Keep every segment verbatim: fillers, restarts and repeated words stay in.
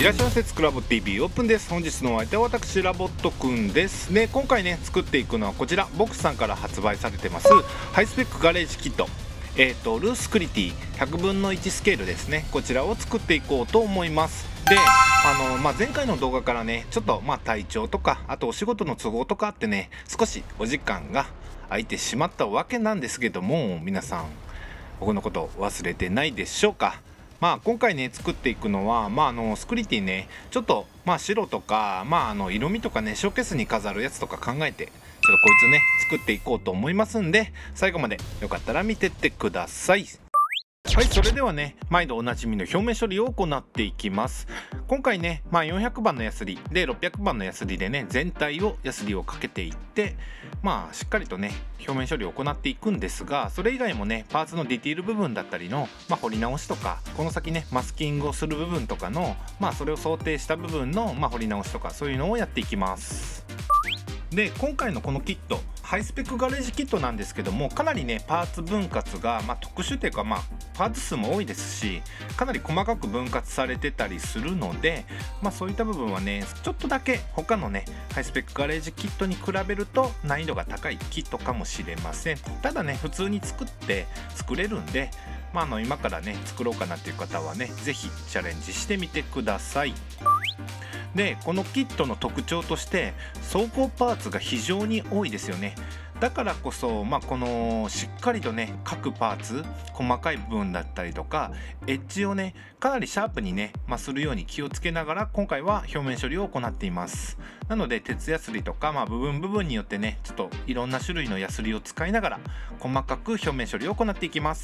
いらっしゃいませ。つくラボ ティービー オープンです。本日のお相手は私ラボットくんですね。今回ね作っていくのはこちら、ボックスさんから発売されてますハイスペックガレージキット、えーとルースクリティひゃくぶんのいちスケールですね。こちらを作っていこうと思います。であの、まあ、前回の動画からねちょっとまあ体調とかあとお仕事の都合とかあってね少しお時間が空いてしまったわけなんですけども、皆さん僕のこと忘れてないでしょうか。まあ今回ね作っていくのは、まあ、あのスクリティねちょっとまあ白とか、まあ、あの色味とかねショーケースに飾るやつとか考えてちょっとこいつね作っていこうと思いますんで、最後までよかったら見てってください。はい、それではね毎度おなじみの表面処理を行っていきます。今回ね、まあ、よんひゃくばんのヤスリでろっぴゃくばんのヤスリでね全体をヤスリをかけていって、まあしっかりとね表面処理を行っていくんですが、それ以外もねパーツのディティール部分だったりの、まあ、彫り直しとかこの先ねマスキングをする部分とかの、まあそれを想定した部分の、まあ、彫り直しとかそういうのをやっていきます。で今回のこのキットハイスペックガレージキットなんですけども、かなりねパーツ分割が、まあ、特殊というか、まあ、パーツ数も多いですしかなり細かく分割されてたりするので、まあ、そういった部分はねちょっとだけ他のねハイスペックガレージキットに比べると難易度が高いキットかもしれません。ただね普通に作って作れるんで、まあ、あの今からね作ろうかなっていう方はね是非チャレンジしてみてください。でこのキットの特徴として走行パーツが非常に多いですよね。だからこそ、まあ、このしっかりとね各パーツ細かい部分だったりとかエッジをねかなりシャープにね、まあ、するように気をつけながら今回は表面処理を行っています。なので鉄ヤスリとか、まあ、部分部分によってねちょっといろんな種類のヤスリを使いながら細かく表面処理を行っていきます。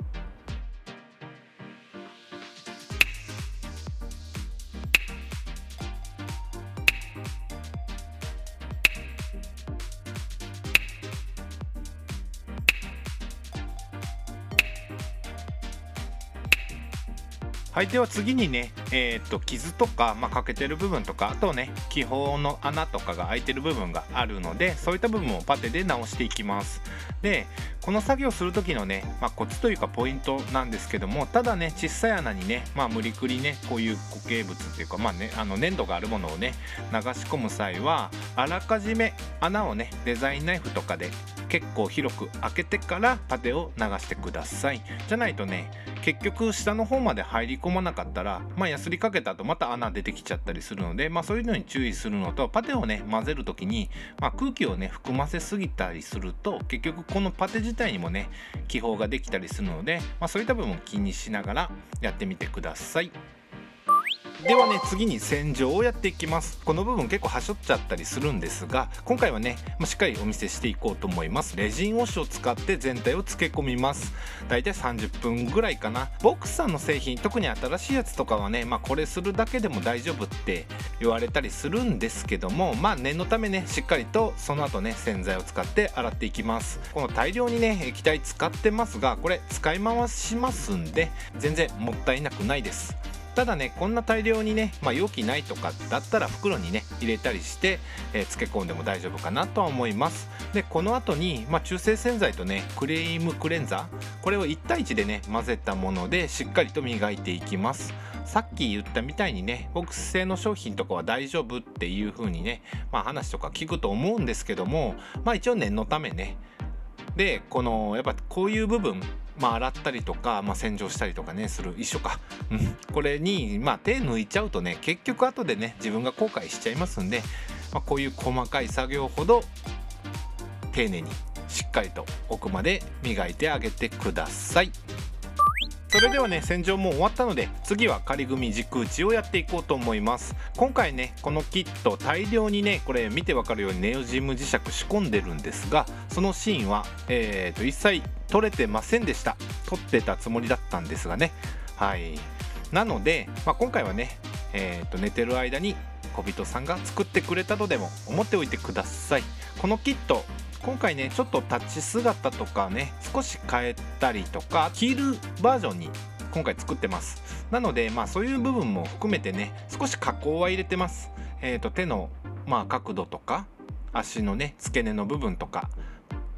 はい、では次にね、えー、っと傷とか、まあ、欠けてる部分とかあとね気泡の穴とかが開いてる部分があるので、そういった部分をパテで直していきます。でこの作業する時のね、まあ、コツというかポイントなんですけども、ただね小さい穴にね、まあ、無理くりねこういう固形物っていうか、まあね、あの粘土があるものをね流し込む際はあらかじめ穴をねデザインナイフとかで結構広く開けてからパテを流してください。じゃないとね結局下の方まで入り込まなかったら、まあ、ヤスリかけた後また穴出てきちゃったりするので、まあ、そういうのに注意するのと、パテをね混ぜる時に、まあ、空気をね含ませすぎたりすると結局このパテ自体にもね気泡ができたりするので、まあ、そういった部分を気にしながらやってみてください。ではね次に洗浄をやっていきます。この部分結構はしょっちゃったりするんですが、今回はね、まあ、しっかりお見せしていこうと思います。レジンウォッシュを使って全体を漬け込みます。だいたいさんじゅっぷんぐらいかな。ボックスさんの製品特に新しいやつとかはね、まあ、これするだけでも大丈夫って言われたりするんですけども、まあ念のためねしっかりとその後ね洗剤を使って洗っていきます。この大量にね液体使ってますが、これ使い回しますんで全然もったいなくないです。ただねこんな大量にね、まあ、容器ないとかだったら袋にね入れたりして、えー、漬け込んでも大丈夫かなとは思います。でこの後に、まあ、中性洗剤とねクリームクレンザー、これをいち対いちでね混ぜたものでしっかりと磨いていきます。さっき言ったみたいにねボックス製の商品とかは大丈夫っていう風にね、まあ、話とか聞くと思うんですけども、まあ一応念のためねでこのやっぱこういう部分、まあ、洗ったりとか、まあ、洗浄したりとかねする一緒か、うん、これに、まあ、手抜いちゃうとね結局後でね自分が後悔しちゃいますんで、まあ、こういう細かい作業ほど丁寧にしっかりと奥まで磨いてあげてください。それではね洗浄も終わったので次は仮組み軸打ちをやっていこうと思います。今回ねこのキット大量にねこれ見てわかるようにネオジム磁石仕込んでるんですが、そのシーンは、えー、と一切撮れてませんでした。撮ってたつもりだったんですがね、はいなので、まあ、今回はね、えー、と寝てる間に小人さんが作ってくれたとでも思っておいてください。このキット今回ねちょっと立ち姿とかね少し変えたりとかヒールバージョンに今回作ってます。なのでまあそういう部分も含めてね少し加工は入れてます。えーと手のまあ角度とか足のね付け根の部分とか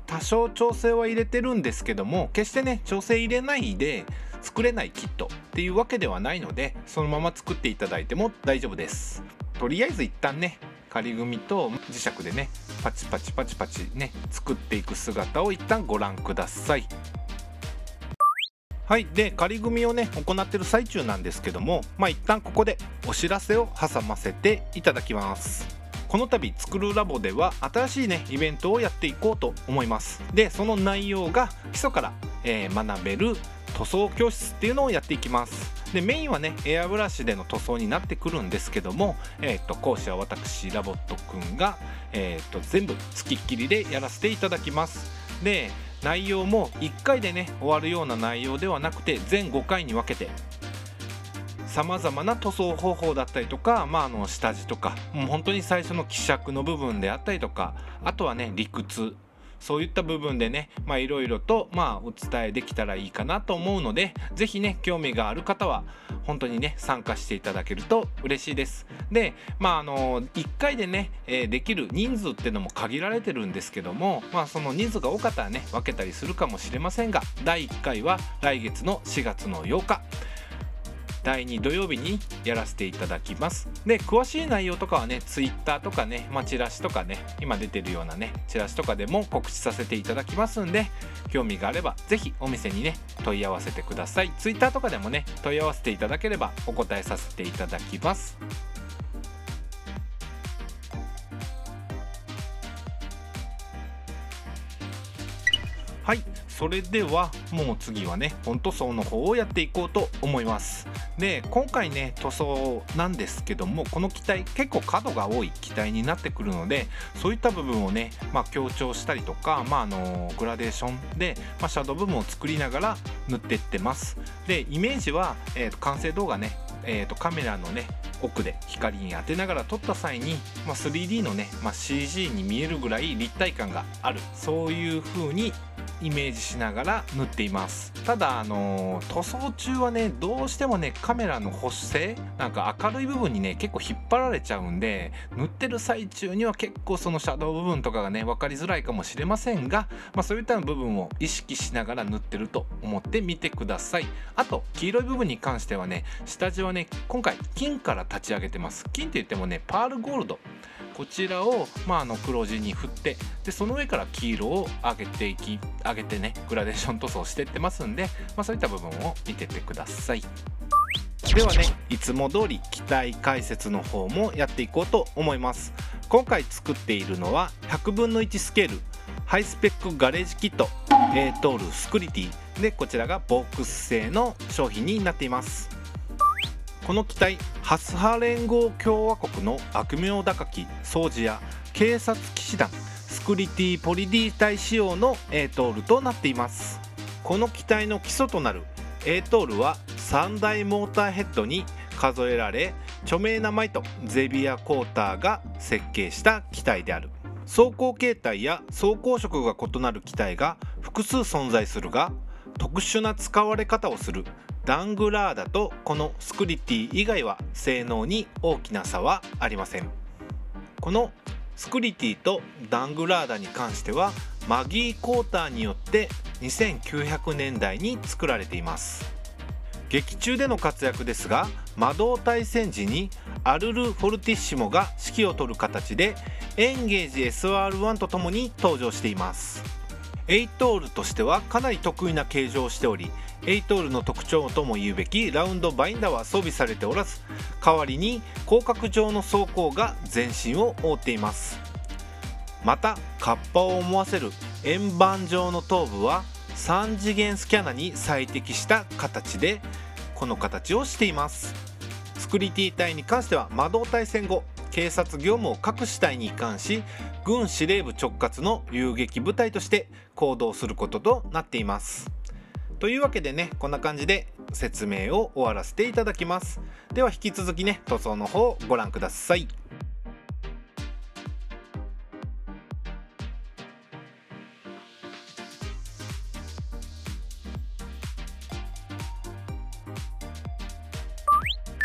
多少調整は入れてるんですけども、決してね調整入れないで作れないキットっていうわけではないので、そのまま作っていただいても大丈夫です。とりあえず一旦ね仮組と磁石でねパチパチパチパチね作っていく姿を一旦ご覧ください。はい、で仮組をね行ってる最中なんですけども、まあ一旦ここでお知らせを挟ませていただきます。この度作るラボでは新しいねイベントをやっていこうと思います。でその内容が基礎から、えー、学べる塗装教室っていうのをやっていきます。でメインはねエアブラシでの塗装になってくるんですけども、えー、と講師は私ラボットくんが、えー、と全部付きっきりでやらせていただきます。で内容もいっかいでね終わるような内容ではなくて全ごかいに分けてさまざまな塗装方法だったりとか、まあ、あの下地とかもう本当に最初の希釈の部分であったりとか、あとはね理屈、そういった部分でねいろいろと、まあ、お伝えできたらいいかなと思うので、是非ね興味がある方は本当にね参加していただけると嬉しいです。でまああのいっかいでね、えー、できる人数っていうのも限られてるんですけども、まあその人数が多かったらね分けたりするかもしれませんが、だいいっかいは来月のしがつのようかだいに土曜日にやらせていただきます。で詳しい内容とかはねツイッターとかね、まあ、チラシとかね今出てるようなねチラシとかでも告知させていただきますんで、興味があればぜひお店にね問い合わせてください。ツイッターとかでもね問い合わせていただければお答えさせていただきます。はい、それではもう次はね本塗装の方をやっていこうと思います。で今回ね塗装なんですけども、この機体結構角が多い機体になってくるので、そういった部分をね、まあ、強調したりとか、まあ、あのグラデーションで、まあ、シャドウ部分を作りながら塗っていってます。でイメージは、えーと、完成動画ね、えーと、カメラのね奥で光に当てながら撮った際に、まあ、スリーディー のね、まあ、シージー に見えるぐらい立体感がある、そういう風にイメージしながら塗っています。ただあの塗装中はねどうしてもねカメラの補正なんか明るい部分にね結構引っ張られちゃうんで、塗ってる最中には結構そのシャドウ部分とかがね分かりづらいかもしれませんが、まあ、そういった部分を意識しながら塗ってると思ってみてください。あと黄色い部分に関してはね下地はね今回金から立ち上げてます。金って言ってもねパールゴールド、こちらを、まあ、あの黒地に振って、でその上から黄色を上げていき上げてねグラデーション塗装してってますんで、まあ、そういった部分を見ててください。ではねいつも通り機体解説の方もやっていこうと思います。今回作っているのはひゃくぶんのいちスケールハイスペックガレージキット エー トールスクリティで、こちらがボックス製の商品になっています。この機体ハスハ連合共和国の悪名高き掃除や警察騎士団スクリティポリディ隊仕様の エー トールとなっています。この機体の基礎となる エー トールはさんだいモーターヘッドに数えられ、著名なマイトゼビア・コーターが設計した機体である。走行形態や走行色が異なる機体が複数存在するが、特殊な使われ方をするダングラーダとこのスクリティ以外は性能に大きな差はありません。このスクリティとダングラーダに関してはマギー・コーターによってにせんきゅうひゃくねんだいに作られています。劇中での活躍ですが、魔導対戦時にアルル・フォルティッシモが指揮を執る形でエンゲージ エスアールワン とともに登場しています。エイトールとしてはかなり得意な形状をしており、エイトールの特徴とも言うべきラウンドバインダーは装備されておらず、代わりに広角状の装甲が全身を覆っています。またカッパを思わせる円盤状の頭部はさん次元スキャナに最適した形でこの形をしています。スクリティ隊に関しては魔導隊戦後警察業務を各支隊に移管し、軍司令部直轄の遊撃部隊として行動することとなっています。というわけでねこんな感じで説明を終わらせていただきます。では引き続きね塗装の方をご覧ください。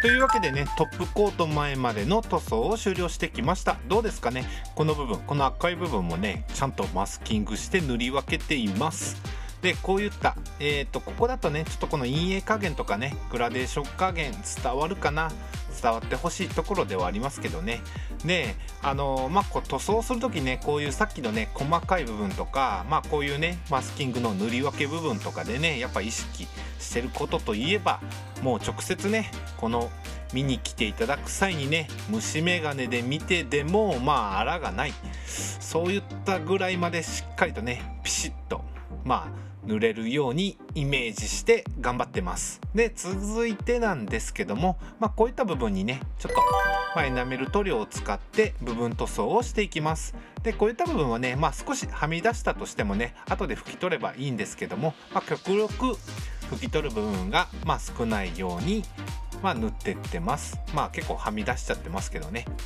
というわけでね、トップコート前までの塗装を終了してきました。どうですかね。この部分、この赤い部分もねちゃんとマスキングして塗り分けています。でこういった、えーとここだとねちょっとこの陰影加減とかねグラデーション加減伝わるかな、伝わってほしいところではありますけどね。であのー、まあこう塗装する時ね、こういうさっきのね細かい部分とか、まあこういうねマスキングの塗り分け部分とかでねやっぱ意識してることといえば、もう直接ねこの見に来ていただく際にね虫眼鏡で見てでもまああらがない、そういったぐらいまでしっかりとねピシッとまあ塗れるようにイメージして頑張ってます。で続いてなんですけども、まあ、こういった部分にねちょっと、まあ、エナメル塗料を使って部分塗装をしていきます。でこういった部分はね、まあ、少しはみ出したとしてもね後で拭き取ればいいんですけども、まあ、極力拭き取る部分が、まあ、少ないように、まあ、塗ってってます。まあ結構はみ出しちゃってますけどね。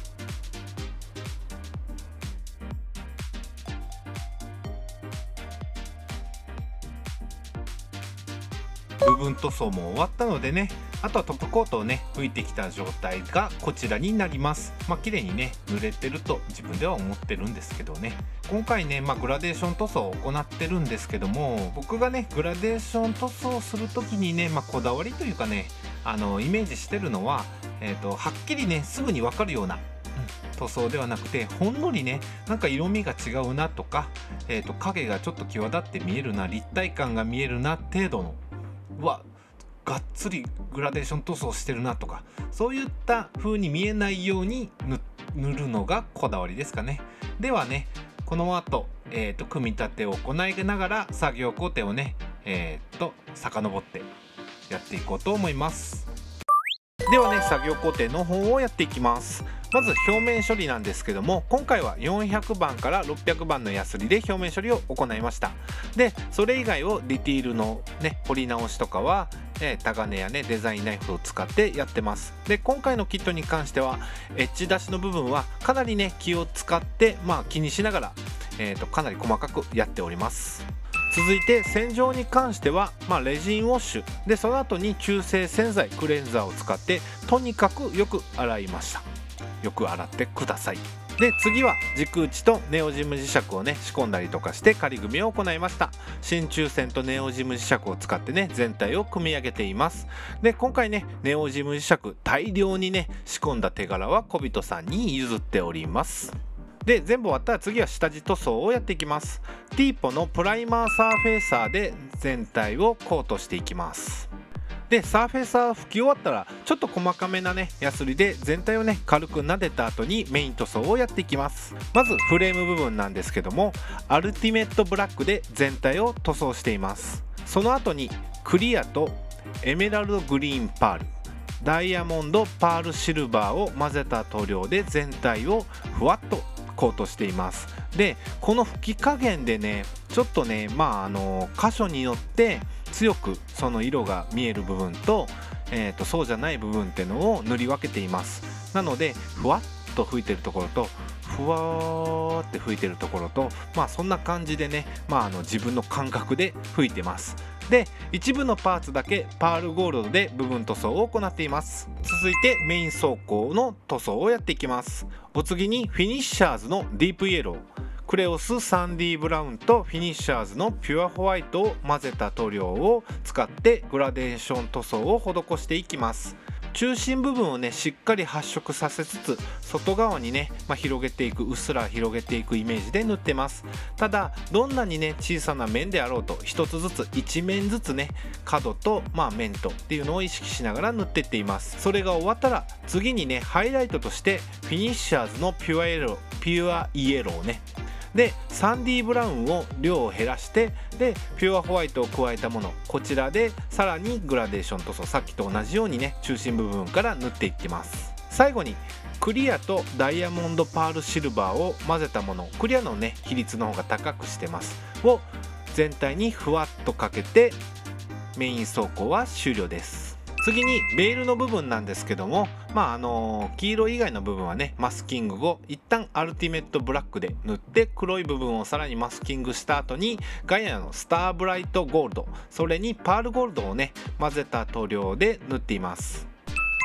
部分塗装も終わったのでね、あとはトップコートをね拭いてきた状態がこちらになります。まあ綺麗にね塗れてると自分では思ってるんですけどね。今回ね、まあ、グラデーション塗装を行ってるんですけども、僕がねグラデーション塗装をする時にね、まあ、こだわりというかねあのイメージしてるのは、えーと、はっきりねすぐに分かるような塗装ではなくて、ほんのりねなんか色味が違うなとか、えーと、影がちょっと際立って見えるな、立体感が見えるな程度のはがっつりグラデーション塗装してるなとか、そういった風に見えないように塗るのがこだわりですかね。ではねこの後、えーと組み立てを行いながら作業工程をねえー、と遡ってやっていこうと思います。ではね作業工程の方をやっていきます。まず表面処理なんですけども、今回はよんひゃくばんからろっぴゃくばんのヤスリで表面処理を行いました。でそれ以外をディティールのね彫り直しとかは、えー、タガネやねデザインナイフを使ってやってます。で今回のキットに関してはエッジ出しの部分はかなりね気を使ってまあ気にしながら、えー、とかなり細かくやっております。続いて洗浄に関しては、まあ、レジンウォッシュでその後に中性洗剤クレンザーを使ってとにかくよく洗いました。よく洗ってください。で次は軸打ちとネオジム磁石をね仕込んだりとかして仮組みを行いました。真鍮線とネオジム磁石を使ってね全体を組み上げています。で今回ねネオジム磁石大量にね仕込んだ手柄は小人さんに譲っております。で全部終わったら次は下地塗装をやっていきます。ティーポのプライマーサーフェイサーで全体をコートしていきます。でサーフェイサー拭き終わったらちょっと細かめなねヤスリで全体をね軽く撫でた後にメイン塗装をやっていきます。まずフレーム部分なんですけどもアルティメットブラックで全体を塗装しています。その後にクリアとエメラルドグリーンパール、ダイヤモンドパールシルバーを混ぜた塗料で全体をふわっとコートしています。でこの拭き加減でねちょっとねまああの箇所によって強くその色が見える部分と、えー、とそうじゃない部分っていうのを塗り分けています。なのでふわっと吹いてるところとふわーって吹いてるところとまあそんな感じでね、まあ、あの自分の感覚で吹いてます。で一部のパーツだけパールゴールドで部分塗装を行っています。続いてメイン装甲の塗装をやっていきます。お次にフィニッシャーズのディープイエロー、クレオスサンディブラウンとフィニッシャーズのピュアホワイトを混ぜた塗料を使ってグラデーション塗装を施していきます。中心部分をねしっかり発色させつつ外側にね、まあ、広げていく、うっすら広げていくイメージで塗ってます。ただどんなにね小さな面であろうと一つずつ一面ずつね角と、まあ、面とっていうのを意識しながら塗っていっています。それが終わったら次にねハイライトとしてフィニッシャーズのピュアイエローピュアイエローねでサンディブラウンを量を減らしてでピュアホワイトを加えたもの、こちらでさらにグラデーション塗装、さっきと同じようにね中心部分から塗っていってます。最後にクリアとダイヤモンドパールシルバーを混ぜたもの、クリアのね比率の方が高くしてますを全体にふわっとかけてメイン装甲は終了です。次にベールの部分なんですけども、まああの黄色以外の部分はねマスキング後一旦アルティメットブラックで塗って黒い部分をさらにマスキングした後にガイアのスターブライトゴールド、それにパールゴールドをね混ぜた塗料で塗っています。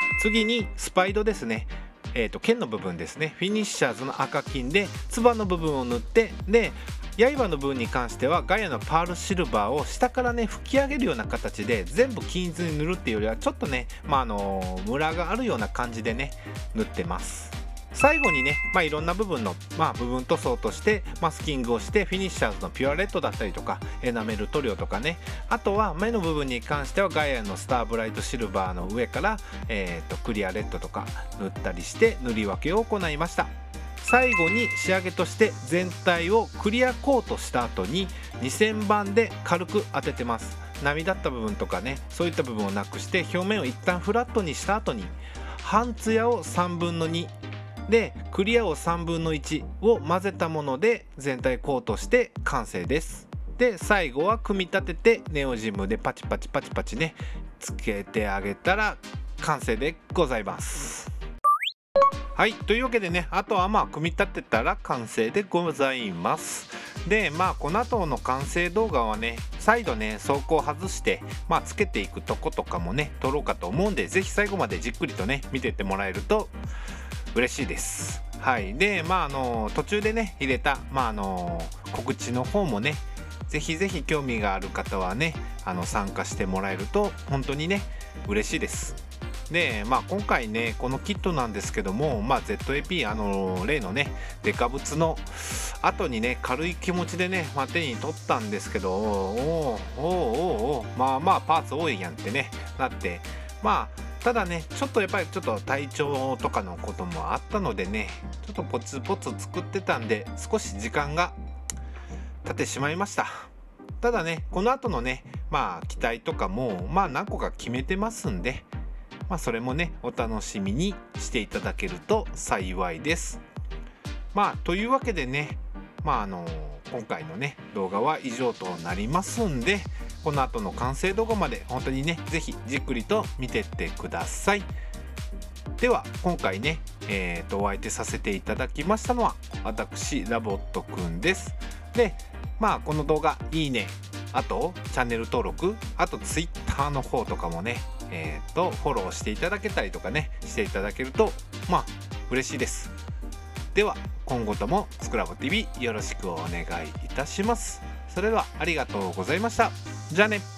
次にスパイドですね。えーと剣の部分ですね。フィニッシャーズの赤金でつばの部分を塗って、で刃の部分に関してはガイアのパールシルバーを下からね吹き上げるような形で全部均一に塗るっていうよりはちょっとね、まああのムラがあるような感じでね塗ってます。最後にね、まあ、いろんな部分の、まあ、部分塗装としてマスキングをしてフィニッシャーズのピュアレッドだったりとかエナメル塗料とかね、あとは目の部分に関してはガイアのスターブライトシルバーの上から、えー、とクリアレッドとか塗ったりして塗り分けを行いました。最後に仕上げとして全体をクリアコートした後ににせんばんで軽く当ててます。波立った部分とかね、そういった部分をなくして表面を一旦フラットにした後に半ツヤをさんぶんのにでクリアをさんぶんのいちを混ぜたもので全体コートして完成です。で最後は組み立ててネオジムでパチパチパチパチねつけてあげたら完成でございます。はい、というわけでね、あとはまあ組み立てたら完成でございます。でまあこの後の完成動画はね再度ね装甲外してまあつけていくとことかもね撮ろうかと思うんで、是非最後までじっくりとね見てってもらえると嬉しいです。はい、でまああの途中でね入れたまああの告知の方もねぜひぜひ興味がある方はねあの参加してもらえると本当にね嬉しいです。でまあ今回ねこのキットなんですけども、まあ、ゼットエーピー あの例のねデカブツの後にね軽い気持ちでね、まあ、手に取ったんですけど、おーおーおーおーまあまあパーツ多いやんってねなって、まあただねちょっとやっぱりちょっと体調とかのこともあったのでねちょっとポツポツ作ってたんで少し時間が経ってしまいました。ただねこの後のねまあ機体とかもまあ何個か決めてますんで、まあそれもねお楽しみにしていただけると幸いです。まあというわけでねまああの今回のね動画は以上となりますんで、この後の完成動画まで本当にね是非じっくりと見てってください。では今回ね、えー、とお相手させていただきましたのは私ラボットくんです。でまあこの動画いいね、あとチャンネル登録、あと ツイッター の方とかもねえー、とフォローしていただけたりとかねしていただけるとまあ嬉しいです。では今後ともスクラボ ティーブイ よろしくお願いいたします。それではありがとうございました。じゃあね。